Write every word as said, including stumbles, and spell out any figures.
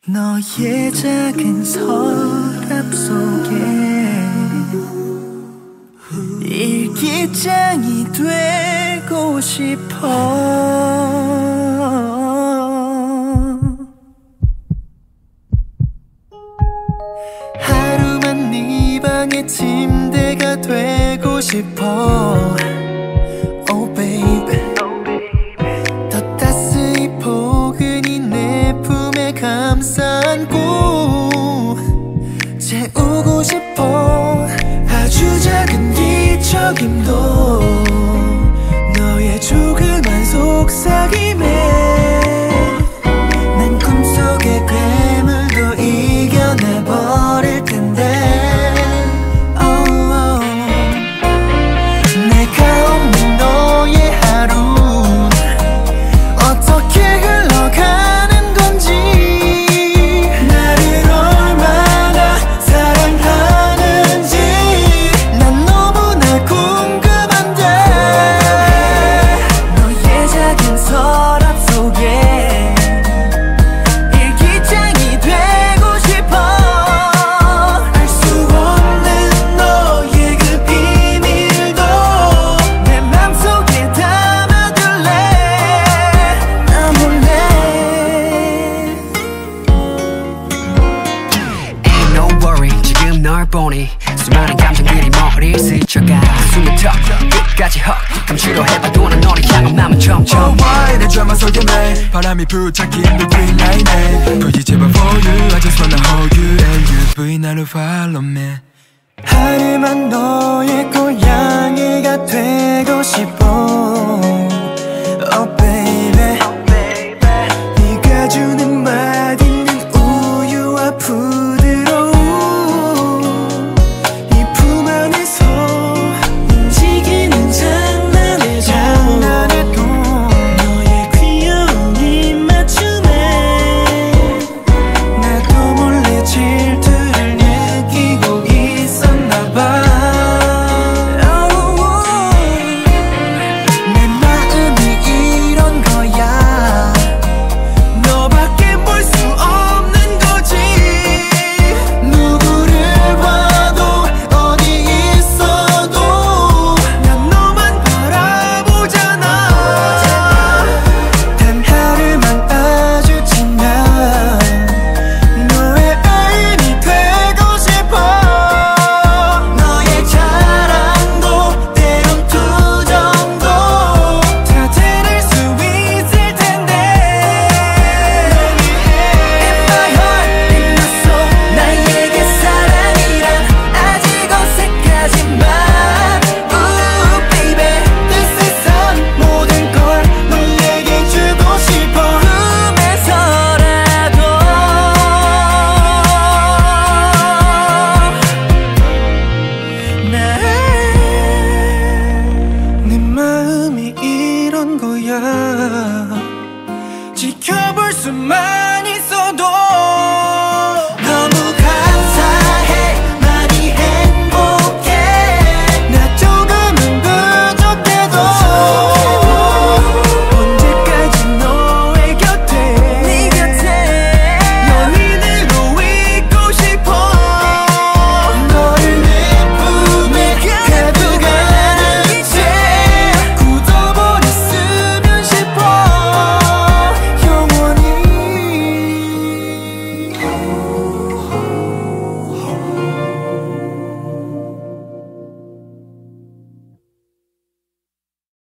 너의 작은 서랍 속에 일기장이 되고 싶어. 하루만 네 방의 침대가 되고 싶어. Oh baby, 더 따스히 포근히 내 품에 감싸 안고 재우고 싶어. 아주 작은 뒤척임도 너의 조그만 속삭임에 난 꿈속의 괴물도 이겨내버릴 텐데. oh, oh. 내가 없는 너의 하루 어떻게 흘러가는 건지, 나를 얼마나 사랑하는지 난 너무나 궁금한데. 너의 작은 서랍 속에 일기장이 되고 싶어. 알 수 없는 너의 그 비밀도 내 맘속에 담아둘래 나 몰래. Ain't no worry 지금 널 보니 수많은 감정들이 머리를 스쳐가 숨이 턱 끝까지 헉 감추려 해봐도 난 너를 향한 맘은 점점. Oh why 내 드라마 속에 매 바람이 부착힌 그 green line에 Pretty 제발 for you I just wanna hold you and you V 나를 follow me. 하루만 너의 고양이가 되고 싶어.